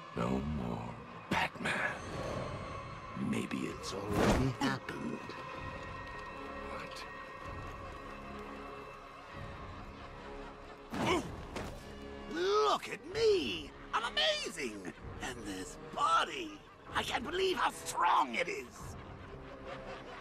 No more Batman. Maybe it's already happened. What? Look at me! I'm amazing! And this body! I can't believe how strong it is!